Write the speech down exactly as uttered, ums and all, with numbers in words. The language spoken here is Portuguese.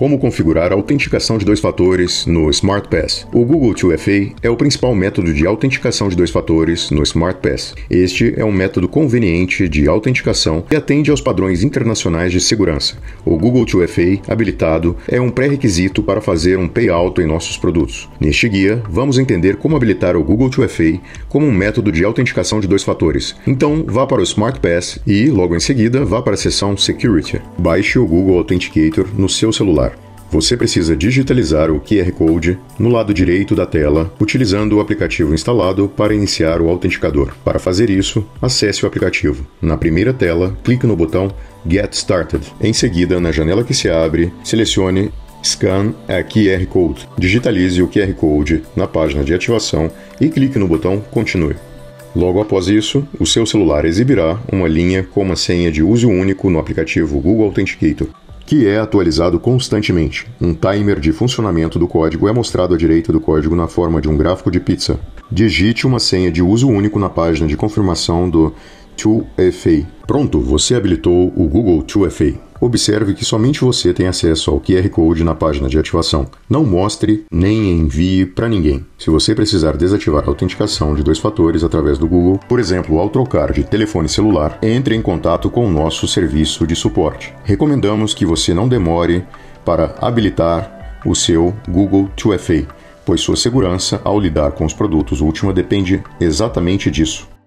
Como configurar a autenticação de dois fatores no SmartPass? O Google dois F A é o principal método de autenticação de dois fatores no SmartPass. Este é um método conveniente de autenticação que atende aos padrões internacionais de segurança. O Google dois F A habilitado é um pré-requisito para fazer um payout em nossos produtos. Neste guia, vamos entender como habilitar o Google dois F A como um método de autenticação de dois fatores. Então, vá para o SmartPass e, logo em seguida, vá para a seção Security. Baixe o Google Authenticator no seu celular. Você precisa digitalizar o Q R Code no lado direito da tela, utilizando o aplicativo instalado para iniciar o autenticador. Para fazer isso, acesse o aplicativo. Na primeira tela, clique no botão Get Started. Em seguida, na janela que se abre, selecione Scan a Q R Code. Digitalize o Q R Code na página de ativação e clique no botão Continue. Logo após isso, o seu celular exibirá uma linha com uma senha de uso único no aplicativo Google Authenticator, que é atualizado constantemente. Um timer de funcionamento do código é mostrado à direita do código na forma de um gráfico de pizza. Digite uma senha de uso único na página de confirmação do dois F A. Pronto, você habilitou o Google dois F A. Observe que somente você tem acesso ao Q R Code na página de ativação. Não mostre nem envie para ninguém. Se você precisar desativar a autenticação de dois fatores através do Google, por exemplo, ao trocar de telefone celular, entre em contato com o nosso serviço de suporte. Recomendamos que você não demore para habilitar o seu Google dois F A, pois sua segurança ao lidar com os produtos Ultima depende exatamente disso.